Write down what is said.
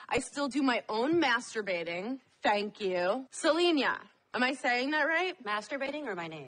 I still do my own masturbating. Thank you. Selena, am I saying that right? Masturbating or my name?